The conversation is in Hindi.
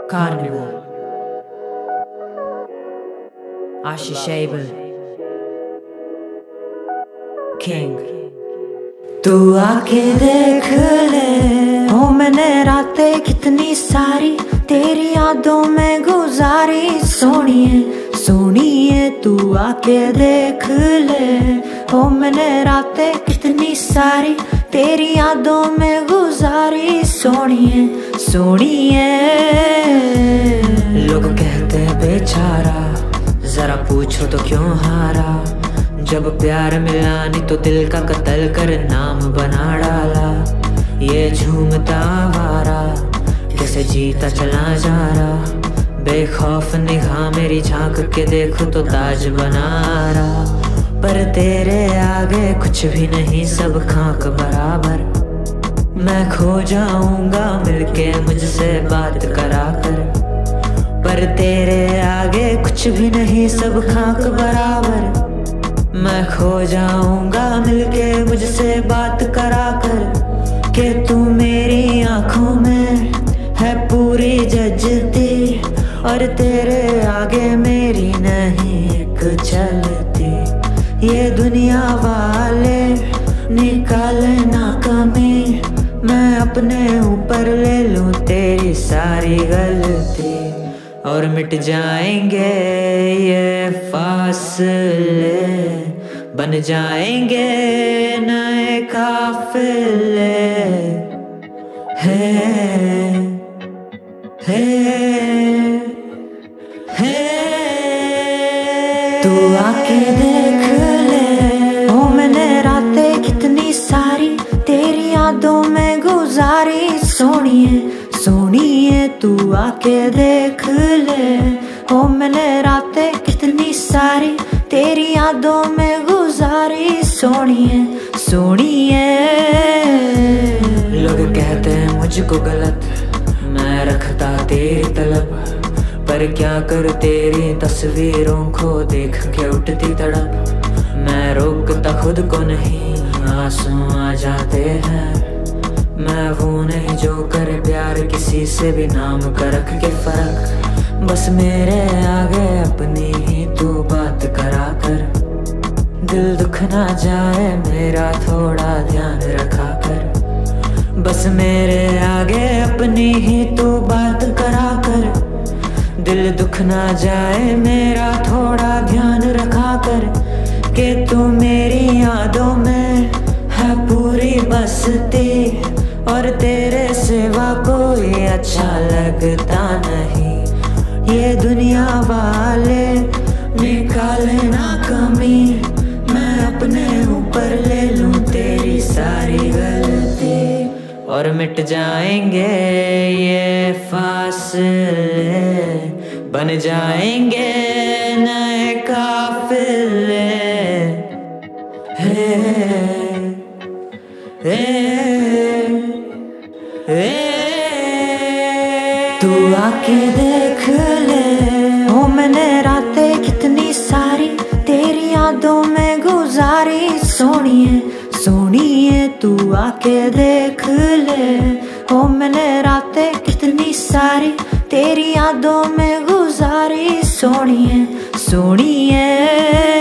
Carnival, Ashish Abel, King। तू आके देख ले, ओ मैंने रातें कितनी सारी तेरी यादों में गुजारी। सोनिए सोनिए तू आके देख ले, ओ मैंने रातें कितनी सारी तेरी यादों में गुजारी। सोनिए सोनिए लोग कहते हैं बेचारा, जरा पूछो तो क्यों हारा। जब प्यार मिला नहीं तो दिल का कत्ल कर नाम बना डाला। ये झूमता आवारा कैसे जीता चला जा रहा। बेखौफ निगाह मेरी झांक के देखो तो ताज बना रहा। पर तेरे आगे कुछ भी नहीं, सब खाक बराबर। मैं खो जाऊंगा मिलके मुझसे बात करा कर। पर तेरे आगे कुछ भी नहीं, सब खाक बराबर। मैं खो जाऊंगा मिलके मुझसे बात करा कर। कि तू मेरी आंखों में है पूरी जजती, और तेरे आगे मेरी नहीं एक चलती। ये दुनिया वाले निकाले ना कमी, मैं अपने ऊपर ले लूं तेरी सारी गलती। और मिट जाएंगे ये फासले, बन जाएंगे नए काफिले। तू आके देख ले, ओ मैंने रातें कितनी सारी तेरी यादों में गुजारी। सोनिए सोनिए तू आके देख ले, ओ मैंने रातें कितनी सारी तेरी यादों में गुजारी। सोनिए सोनिए लोग कहते हैं मुझको गलत, मैं रखता तेरी तलब। पर क्या कर तेरी तस्वीरों को देख के उठती तड़प। मैं रोकता खुद को नहीं, आंसू आ जाते हैं। मैं वो नहीं जो करे प्यार किसी से भी नाम का रख के फर्क। बस मेरे आगे अपनी ही तू बात करा कर। दिल दुख ना जाए मेरा थोड़ा ध्यान रखा कर। बस मेरे आगे अपनी ही तू बात करा कर। दिल दुख ना जाए मेरा थोड़ा ध्यान रखा कर। कि तू मेरी यादों में है पूरी बसती, और तेरे सिवा कोई अच्छा लगता नहीं। ये दुनिया वाले निकाले ना कमी, मैं अपने ऊपर ले लूं तेरी सारी गलती। और मिट जाएंगे ये फासले, बन जाएंगे नए काफिले। तू आके देख ले, ओ मैंने रातें कितनी सारी तेरी यादों में गुजारी। सोनिए सोनिए तू आके देख ले, ओ मैंने रातें कितनी सारी तेरी यादों में गुजारी। सोनिए सोनिए